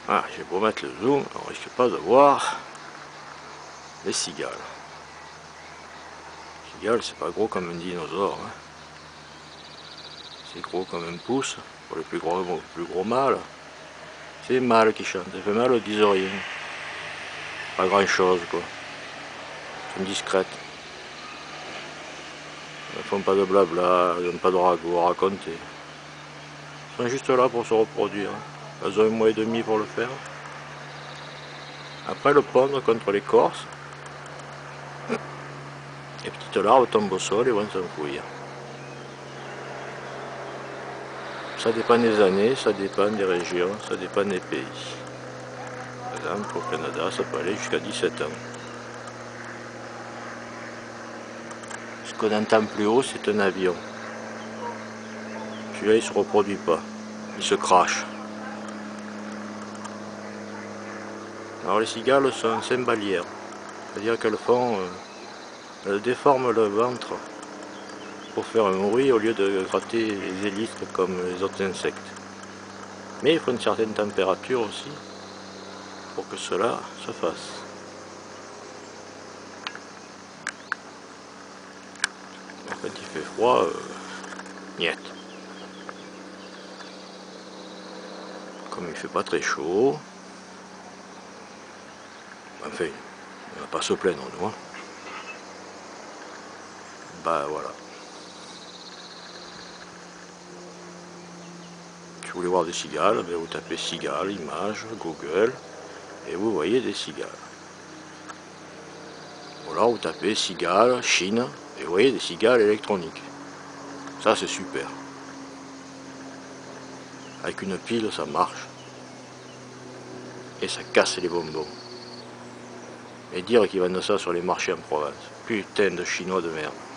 Ah, j'ai beau mettre le zoom, on risque pas de voir les cigales. Les cigales, c'est pas gros comme un dinosaure. Hein. C'est gros comme un pouce pour les plus gros mâles. C'est les mâles qui chantent. Les femelles ne disent rien. Pas grand chose quoi. Elles sont discrètes. Elles font pas de blabla, elles n'ont pas de ragots à raconter. Elles sont juste là pour se reproduire. Elles ont 1 mois et demi pour le faire. Après le pondre contre l'écorce. Les petites larves tombent au sol et vont s'enfouir. Ça dépend des années, ça dépend des régions, ça dépend des pays. Par exemple, au Canada, ça peut aller jusqu'à 17 ans. Ce qu'on entend plus haut, c'est un avion. Celui-là, il ne se reproduit pas. Il se crache. Alors les cigales sont cymbalières. C'est-à-dire qu'elles elles déforment le ventre pour faire un bruit au lieu de gratter les élytres comme les autres insectes. Mais il faut une certaine température aussi pour que cela se fasse. Quand il fait froid, niet. Comme il fait pas très chaud, enfin, on va pas se plaindre nous. Hein. Bah voilà. Si vous voulez voir des cigales, ben vous tapez cigales, images, Google, et vous voyez des cigales. Ou alors vous tapez cigales, Chine, et vous voyez des cigales électroniques. Ça c'est super. Avec une pile ça marche. Et ça casse les bonbons. Et dire qu'ils vendent ça sur les marchés en province. Putain de chinois de merde.